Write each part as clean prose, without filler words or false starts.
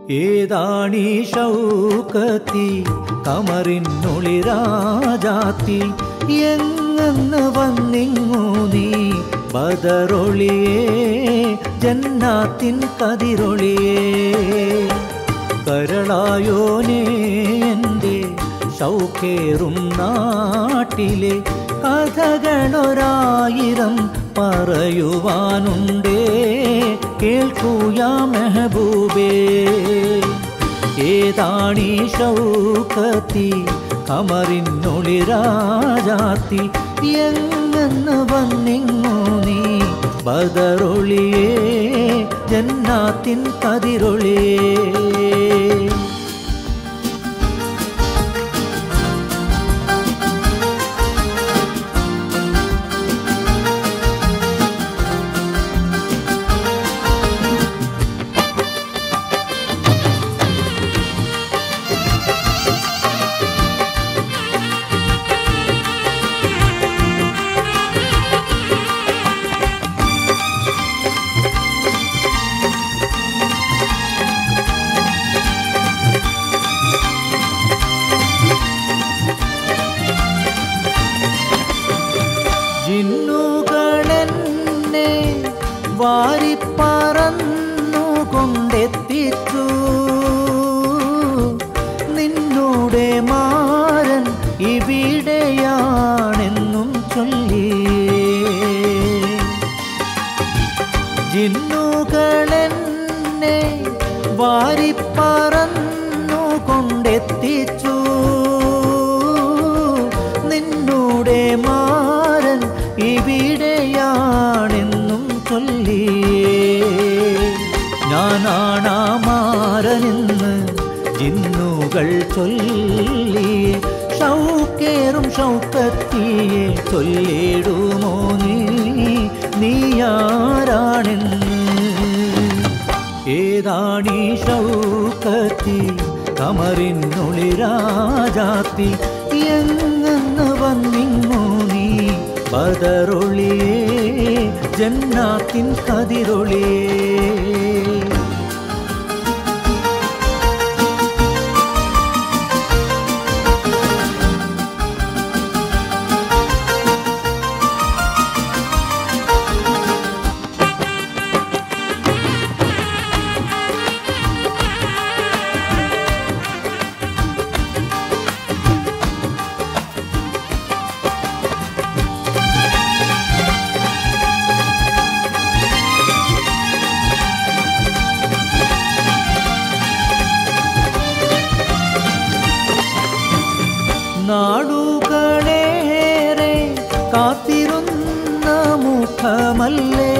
ഏതാണീ ഷൗക്കത്തി കമറിനുളിരാജാത്തി എങ്ങന്ന് വന്നിങ്ങു നീ ബദറൊളിയേ ജന്നാത്തിൻ കതിരൊളിയേ കരളായോനേ എൻ്റെ ഷൗക്കേറും നാട്ടിലെ കഥകളൊരായിരം പറയുവാനുണ്ടേ കേൾക്കൂയാ മെഹബൂബേ ഏതാണീ ഷൗക്കത്തി കമറിനുളിരാജാത്തി എങ്ങന്ന് വന്നിങ്ങു നീ ബദറൊളിയേ ജന്നാത്തിൻ കതിരൊളിയേ ജിന്നുകളെന്നെ വാരിപ്പറന്നു കൊണ്ടെത്തിച്ചു നിന്നോടെ മാരൻ ഇവിടെയാണെന്നും ചൊല്ലി ജിന്നുകളെന്നെ വാരിപ്പറന്നു കൊണ്ടെത്തിച്ചു നിന്നോടെ മാരൻ ഇവിടെയാണെന്നും ചൊല്ലി ഞാനാണാ മാരനെന്ന് ജിന്നുകൾ ചൊല്ലി ഷൗക്കേറും ഷൗക്കത്തിയെ ചൊല്ലിടുമോ നീയാരാണെന്ന് ഏതാണീ ഷൗക്കത്തി കമറിനുളിരാജാത്തി എങ്ങന്ന് വന്നിങ്ങു നീ ബദറൊളിയേ ജന്നാത്തിൻ കതിരൊളിയേ നാടുകളേറെ കാത്തിരുന്ന മുഖമല്ലേ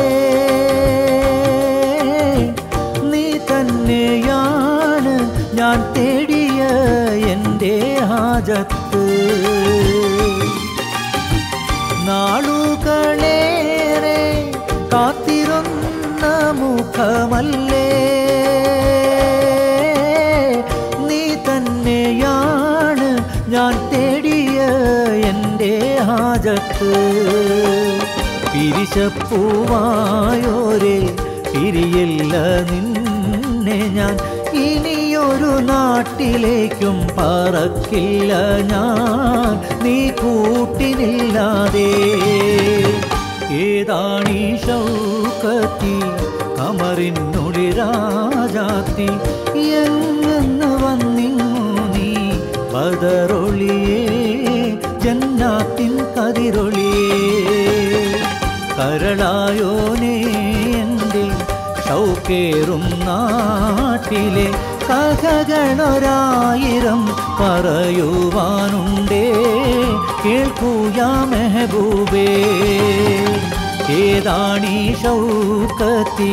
നീ തന്നെയാണ് ഞാൻ തേടിയ എൻ്റെ ഹാജത്ത് നാടുകളേറെ കാത്തിരുന്ന മുഖമല്ലേ നീ തന്നെയാണ് ഞാൻ തേടിയ എൻ്റെ ഹാജത്ത് പിരിശപ്പൂവായോരേ പിരിയില്ല നിന്നെ ഞാൻ ഇനിയൊരു നാട്ടിലേക്കും പറക്കില്ല ഞാൻ നീ കൂട്ടിനില്ലാതെ ഏതാണീ ഷൗക്കത്തി കമറിനുളിരാജാത്തി എങ്ങന്ന് വന്നിങ്ങു നീ ബദറൊളിയേ ജന്നാത്തിൻ കതിരൊളിയേ കരളായോനേ എൻ്റെ ഷൗക്കേറും നാട്ടിലെ കഥകളൊരായിരം പറയുവാനുണ്ടേ കേൾക്കൂയാ മെഹബൂബേ ഏതാണീ ഷൗക്കത്തി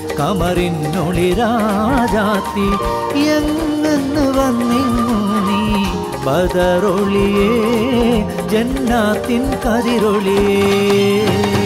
കമറിനുളിരാജാത്തി എങ്ങന്ന് വന്നിങ്ങു നീ ബദറൊളിയേ ജന്നാത്തിൻ കതിരൊളിയേ